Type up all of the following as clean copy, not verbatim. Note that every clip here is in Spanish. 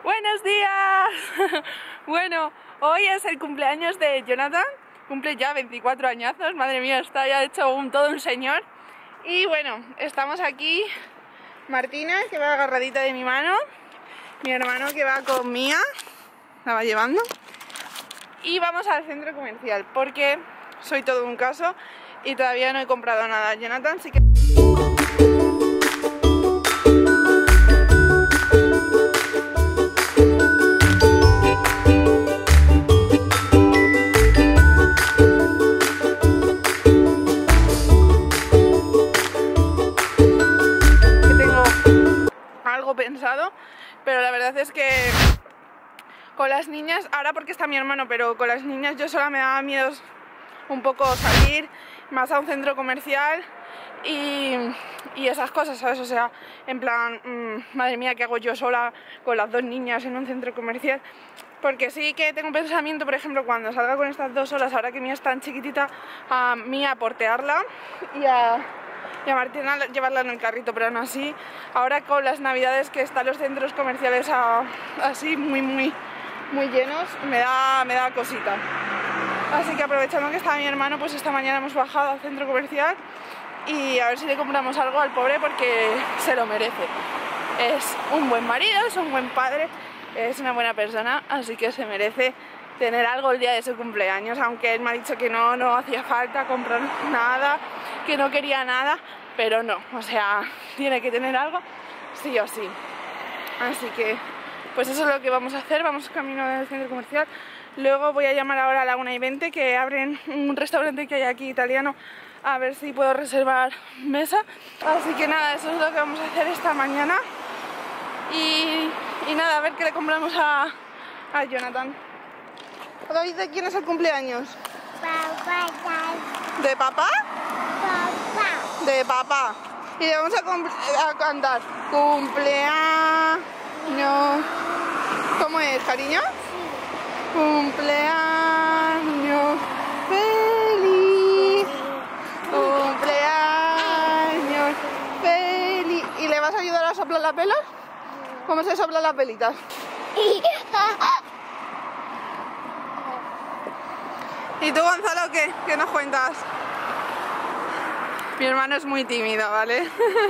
¡Buenos días! Bueno, hoy es el cumpleaños de Jonathan. Cumple ya 24 añazos, madre mía, está ya hecho todo un señor. Y bueno, estamos aquí, Martina, que va agarradita de mi mano, mi hermano que va con Mía, la va llevando. Y vamos al centro comercial, porque soy todo un caso y todavía no he comprado nada. Jonathan sí que... pensado, pero la verdad es que con las niñas, ahora porque está mi hermano, pero con las niñas yo sola me daba miedo un poco salir más a un centro comercial y esas cosas, ¿sabes? O sea, en plan, madre mía, ¿qué hago yo sola con las dos niñas en un centro comercial? Porque sí que tengo un pensamiento, por ejemplo, cuando salga con estas dos solas, ahora que Mía es tan chiquitita, a Mía portearla y a Martina llevarla en el carrito, pero aún así, ahora con las navidades que están los centros comerciales así muy llenos, me da cosita. Así que aprovechando que está mi hermano, pues esta mañana hemos bajado al centro comercial y a ver si le compramos algo al pobre porque se lo merece. Es un buen marido, es un buen padre, es una buena persona, así que se merece tener algo el día de su cumpleaños, aunque él me ha dicho que no hacía falta comprar nada, que no quería nada, pero no, o sea, tiene que tener algo sí o sí. Así que pues eso es lo que vamos a hacer, vamos camino del centro comercial. Luego voy a llamar ahora a la 1:20 que abren un restaurante que hay aquí italiano, a ver si puedo reservar mesa. Así que nada, eso es lo que vamos a hacer esta mañana y nada, a ver qué le compramos a Jonathan. ¿Hoy de quién es el cumpleaños? Papá. ¿De papá? Papá. De papá. Y le vamos a cantar cumpleaños. ¿Cómo es, cariño? Sí. Cumpleaños feliz. Cumpleaños feliz. ¿Y le vas a ayudar a soplar la pela? ¿Cómo se sopla la pelita? ¿Y tú, Gonzalo, qué? ¿Qué nos cuentas? Mi hermano es muy tímido, ¿vale?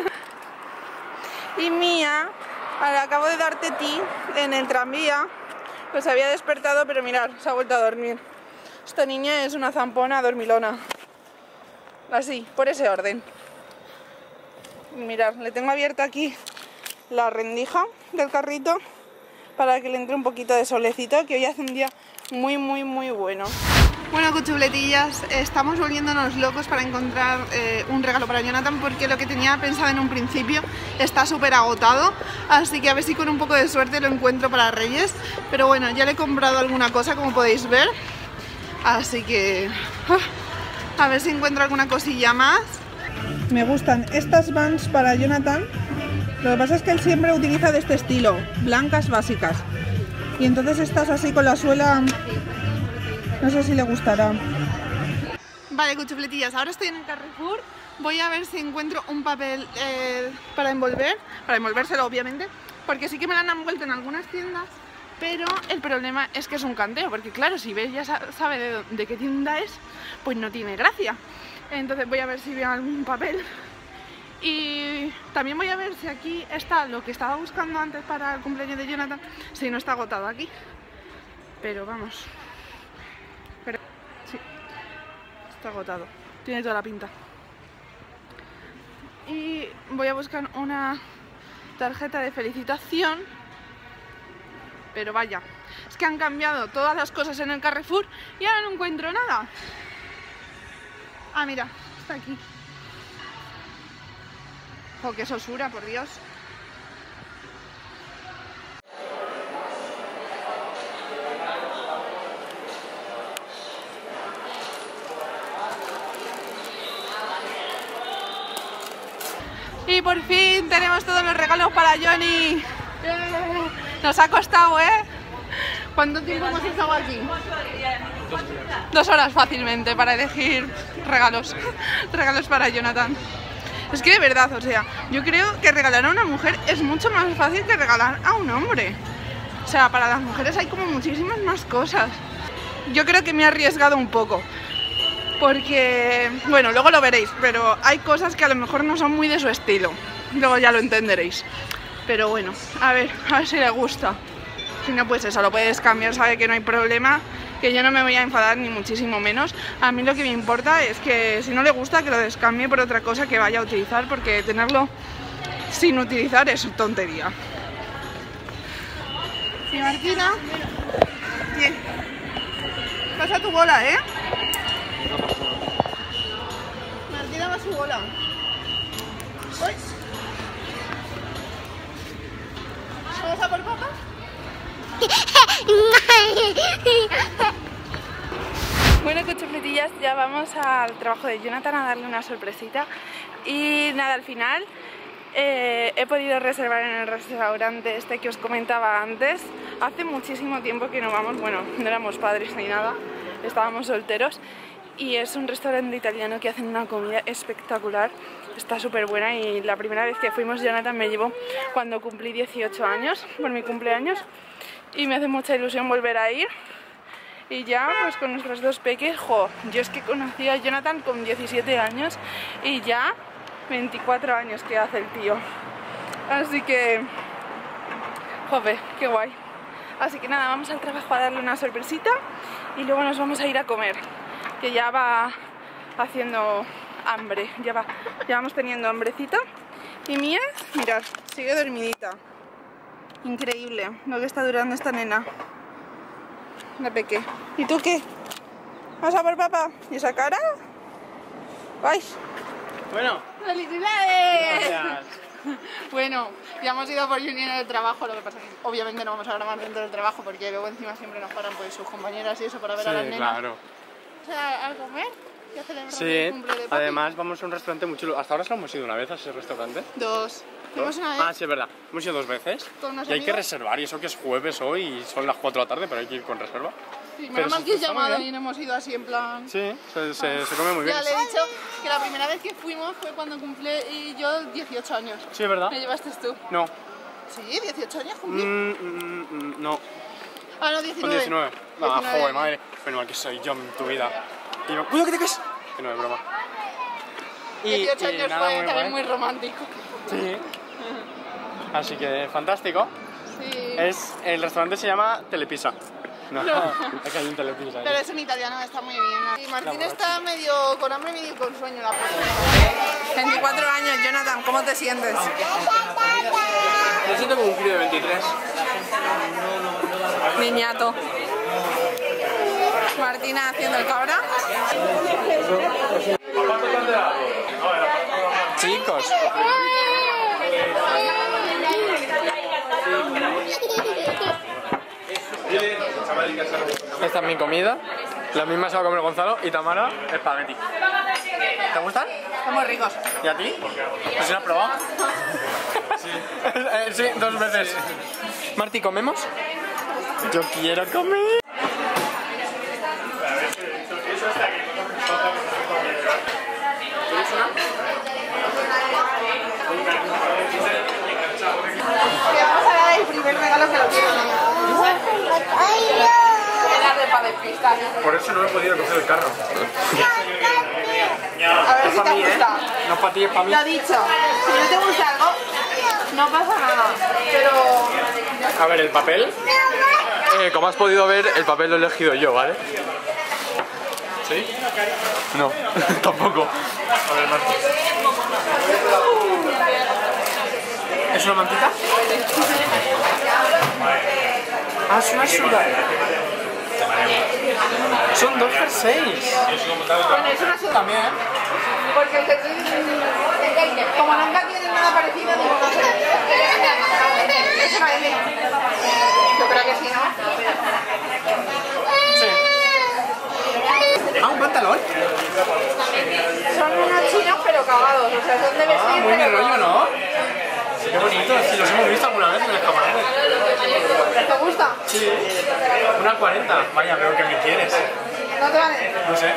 Y Mía, acabo de dar tetí en el tranvía, pues había despertado, pero mirad, se ha vuelto a dormir. Esta niña es una zampona dormilona. Así, por ese orden. Mirad, le tengo abierta aquí la rendija del carrito para que le entre un poquito de solecito, que hoy hace un día muy bueno. Bueno, cuchuletillas, estamos volviéndonos locos para encontrar un regalo para Jonathan, porque lo que tenía pensado en un principio está súper agotado, así que a ver si con un poco de suerte lo encuentro para Reyes. Pero bueno, ya le he comprado alguna cosa, como podéis ver, así que a ver si encuentro alguna cosilla más. Me gustan estas Vans para Jonathan, lo que pasa es que él siempre utiliza de este estilo, blancas básicas, y entonces estas así con la suela... No sé si le gustará. Vale, cuchufletillas, ahora estoy en el Carrefour. Voy a ver si encuentro un papel para envolvérselo, obviamente, porque sí que me lo han envuelto en algunas tiendas, pero el problema es que es un canteo, porque claro, si ves ya sabe de qué tienda es, pues no tiene gracia. Entonces voy a ver si veo algún papel. Y también voy a ver si aquí está lo que estaba buscando antes para el cumpleaños de Jonathan, si no está agotado aquí. Pero vamos... Pero sí, está agotado, tiene toda la pinta. Y voy a buscar una tarjeta de felicitación, pero vaya, es que han cambiado todas las cosas en el Carrefour y ahora no encuentro nada. Ah, mira, está aquí. Oh, qué sosura, por Dios. Y por fin tenemos todos los regalos para Johnny. Nos ha costado, ¿eh? ¿Cuánto tiempo hemos estado aquí? 2 horas fácilmente para elegir regalos. Regalos para Jonathan. Es que de verdad, o sea, yo creo que regalar a una mujer es mucho más fácil que regalar a un hombre. O sea, para las mujeres hay como muchísimas más cosas. Yo creo que me he arriesgado un poco. Porque, bueno, luego lo veréis, pero hay cosas que a lo mejor no son muy de su estilo. Luego ya lo entenderéis. Pero bueno, a ver si le gusta. Si no, pues eso, lo puedes cambiar, sabe que no hay problema, que yo no me voy a enfadar ni muchísimo menos. A mí lo que me importa es que si no le gusta, que lo descambie por otra cosa que vaya a utilizar, porque tenerlo sin utilizar es tontería. ¿Y Martina? Bien. Pasa tu bola, ¿eh? Martina va a su bola. ¿Uy? ¿Vamos a por papá? Bueno, cuchufletillas, ya vamos al trabajo de Jonathan a darle una sorpresita. Y nada, al final he podido reservar en el restaurante este que os comentaba antes. Hace muchísimo tiempo que no vamos, bueno, no éramos padres ni nada, estábamos solteros. Y es un restaurante italiano que hacen una comida espectacular, está súper buena. Y la primera vez que fuimos, Jonathan me llevó cuando cumplí 18 años, por mi cumpleaños. Y me hace mucha ilusión volver a ir. Y ya, pues con nuestros dos peques, jo, yo es que conocí a Jonathan con 17 años y ya 24 años que hace el tío. Así que, joder, qué guay. Así que nada, vamos al trabajo a darle una sorpresita y luego nos vamos a ir a comer, que ya va haciendo hambre, ya vamos teniendo hambrecita. Y Mía, mirad, sigue dormidita. Increíble lo que está durando esta nena. La peque. ¿Y tú qué? ¿Vas a por papá? ¿Y esa cara? ¡Ay! Bueno. ¡Felicidades! Gracias. Bueno, ya hemos ido por Junior en el trabajo, lo que pasa es que obviamente no vamos a grabar dentro del trabajo porque luego encima siempre nos paran pues sus compañeras y eso para ver a las nenas. Claro. O sea, a comer y a celebrar Sí, el cumple de papi. además vamos a un restaurante muy chulo. ¿Hasta ahora solo hemos ido una vez a ese restaurante? Dos. Fuimos una vez Ah, sí, es verdad. Hemos ido 2 veces. con unos Y hay que amigos. reservar, y eso que es jueves hoy y son las 4 de la tarde, pero hay que ir con reserva. Sí, pero menos mal sí, que has está muy llamado bien. y no hemos ido así en plan... Sí, se come muy bien. Ya le he dicho que la primera vez que fuimos fue cuando cumplí yo 18 años. Sí, es verdad. ¿Me llevaste tú? No. Sí, 18 años cumplí. No. Ah, no, 19. Con 19. Ah, 19 joder, madre. Pero mal que soy yo en tu vida. Y no, ¡cuidado que te caes! Que no es broma. 18 años nada, fue muy también guay. muy romántico. Sí. Así que fantástico. Sí. El restaurante se llama Telepisa. No, es que hay un Telepisa. Pero es un italiano, está muy bien. Y Martín La está medio con hambre, medio con sueño. La 24 años, Jonathan, ¿cómo te sientes? Me siento como un crío de 23. Niñato. Martina haciendo el cabra. Chicos. Esta es mi comida. La misma se va a comer Gonzalo y Tamara espagueti. ¿Te gustan? Son muy ricos. ¿Y a ti? ¿Pues si lo has probado? Sí, 2 veces. Marti, ¿comemos? Yo quiero comer. Vamos a dar el primer regalo que lo quiero. Para despistar. Por eso no he podido coger el carro. A ver Es si para te mí, gusta. No es para ti, es para mí. Lo ha dicho. Si no te gusta algo, no pasa nada. Pero... A ver, el papel. Como has podido ver, el papel lo he elegido yo, ¿vale? ¿Sí? No, tampoco. A ver, Martín. ¿Es una mantita? Ah, es una sudadera. Son 2 jerseys. Bueno, es una sola. También. Porque el jersey, como nunca tienen nada parecido, digo, no sé. Es una M. Yo creo que sí, ¿no? Sí. Ah, un pantalón. Son unos chinos pero cagados, o sea, son de vestir. Ah, muy pero mi rollo, cagados. ¿no? Qué bonito, si los hemos visto alguna vez en el escaparate. ¿Te gusta? Sí. Una 40. Vaya, veo que me quieres. ¿No te vale? No sé.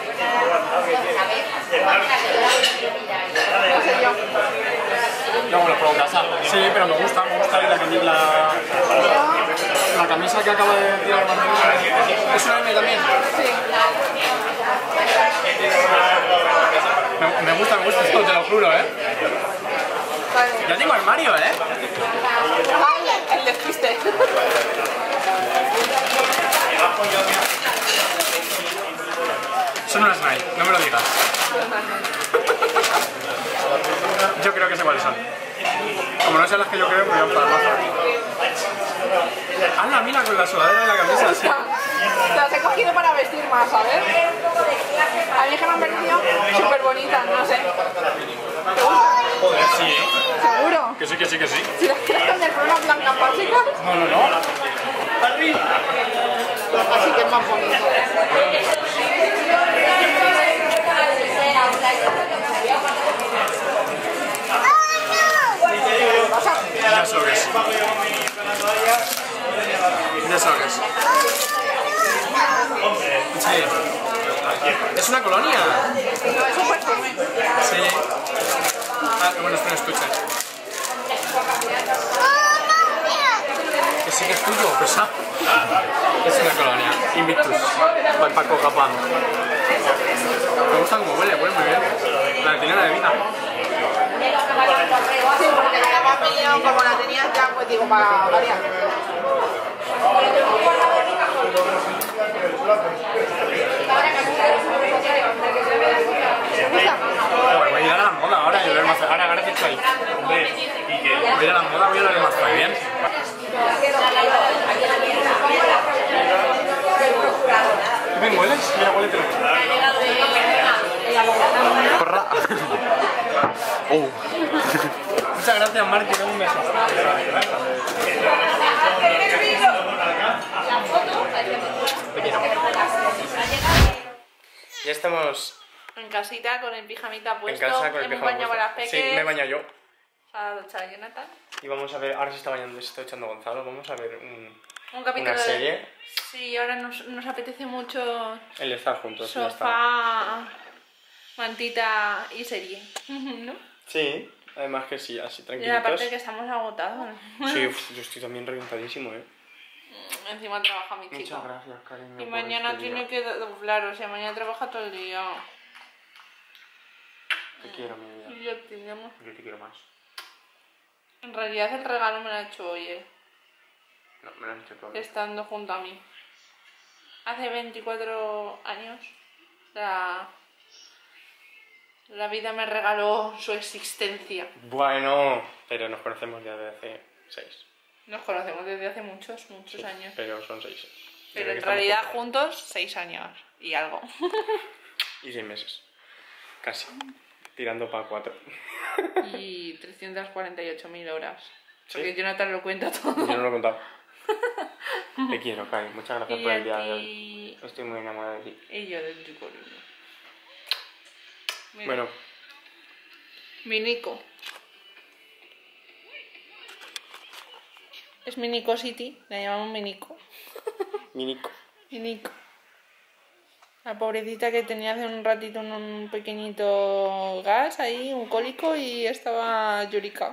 No sé yo. No, me lo pongo en casa. Sí, pero me gusta la... camisa que acaba de tirar Martín es una M también. Sí. Me gusta esto, te lo juro, ¿eh? Vale. Ya tengo armario, ¿eh? Ay, el despiste. Son unas Nike, no me lo digas. Yo creo que sé cuáles son. Como no sean las que yo creo, me voy a enfadar más. ¡Hala, mira, con la sudadera de la camisa! Sí. Te las he cogido para vestir más, ¿sabes? A mí es que me han parecido súper bonitas, no sé. ¿Te gusta? Joder, sí. ¿Seguro? Que sí, que sí, que sí. Si las quieres cambiar por una blanca básica, No. así que es más bonito. Ya sé lo que es. Ya sé lo que es. Sí. Es una colonia. No, es un perfume. Sí. Ah, bueno, es un estuche. Que sí que es tuyo, pesado. Es una colonia. Invictus. By Paco Rabanne. Me gusta cómo huele muy bien. La tiene de vida. Sí, porque la más mío, como la tenías ya, pues digo, para variar. Voy a ir a la moda ahora y oler más. Ahora que estoy ahí. Voy a ir a la moda, voy a oler más bien. ¿Qué bien hueles? Mira, huele tú. Porra. Muchas gracias, Marti, un beso. Te quiero. Ya estamos En casita, con el pijamita puesto. en casa con el hemos pijama bañado a las puesto. peques. Sí, me baño yo. Se ha duchado Jonathan. Y vamos a ver, ahora se está bañando, se está echando Gonzalo. Vamos a ver Un capítulo una serie. Sí, ahora nos apetece mucho El estar juntos. ya está. sofá, mantita y serie, ¿no? Sí, además que sí, así Y tranquilitos. aparte que estamos agotados. Sí, yo estoy también reventadísimo, ¿eh? Encima trabaja mi chico. Muchas gracias, cariño. Y por mañana este tiene día. que doblar, o sea, mañana trabaja todo el día. Te quiero, mi vida. Y yo tenemos. Yo te quiero más. En realidad el regalo me lo ha hecho hoy, No, me lo has hecho todo. estando junto a mí. Hace 24 años la vida me regaló su existencia. Bueno, pero nos conocemos ya desde hace 6. Nos conocemos desde hace muchos años. Pero son 6. Pero en realidad juntos 6 años y algo. Y 6 meses. Casi. Tirando para 4. Y 348.000 horas. ¿Sí? Porque Jonathan lo cuenta todo. Yo no lo he contado. Te quiero, Cari. Muchas gracias Y por el a día de hoy. ti. Estoy muy enamorada de ti. Y yo de tu cariño. Mira, Bueno, mi Nico. Es mi Nico City, la llamamos mi Nico. mi Nico. Mi Nico. La pobrecita que tenía hace un ratito un pequeñito gas ahí, un cólico y estaba llorica.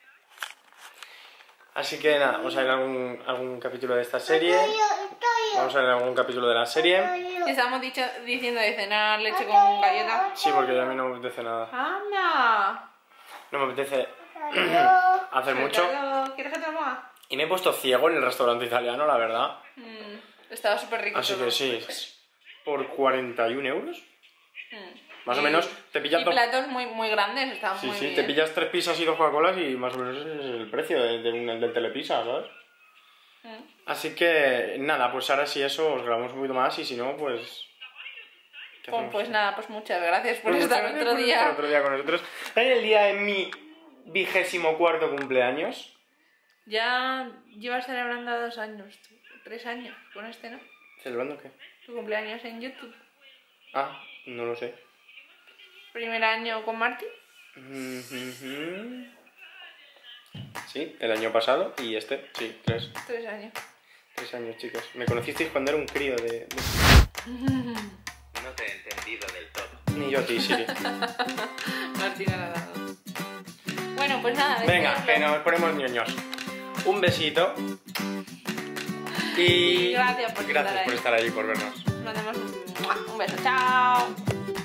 Así que nada, vamos a ver algún capítulo de esta serie. Vamos a ver algún capítulo de la serie. Estamos diciendo de cenar leche con galleta. Sí, porque a mí no me apetece nada. ¡Anda! No me apetece hacer mucho. ¿Quieres que te lo ponga? Y me he puesto ciego en el restaurante italiano, la verdad. Estaba súper rico. Así todo. que sí, por 41 euros. Más o Y- menos te pillas Y dos... platos muy, muy grandes, estaban Sí, muy sí, bien. te pillas 3 pizzas y 2 Coca-Colas y más o menos ese es el precio del Telepizza, ¿sabes? Así que nada, pues ahora sí eso, os grabamos un poquito más y si no, pues... ¿qué hacemos? Pues nada, pues muchas gracias por Pues estar muchas otro gracias por estar día. otro día con nosotros. En el día de mi 24º cumpleaños. Ya llevas celebrando 2 años, 3 años con este, ¿no? ¿Celebrando qué? Tu cumpleaños en YouTube. Ah, no lo sé. Primer año con Marty. Sí, el año pasado y este, sí, 3 años. 3 años, chicos. Me conocisteis cuando era un crío de... No te he entendido del todo. Ni yo a ti, Siri. Marty no la ha dado. Bueno, pues nada. Venga, despedidlo. que nos ponemos ñoños. Un besito. Y Gracias por estar ahí. por estar ahí, por vernos. Nos mandamos un beso. Chao.